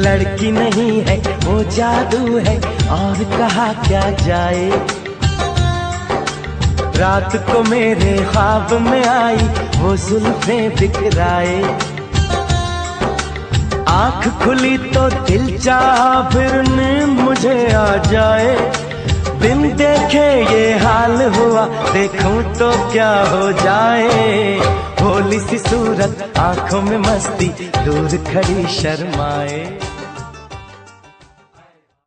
लड़की नहीं है वो जादू है, और कहा क्या जाए। रात को मेरे ख्वाब में आई वो जुल्फें बिखराए। आँख खुली तो दिल चाहा फिर नींद मुझे आ जाए। बिन देखे ये हाल हुआ, देखूं तो क्या हो जाए। भोली सी सूरत, आंखों में मस्ती, दूर खड़ी शर्माए।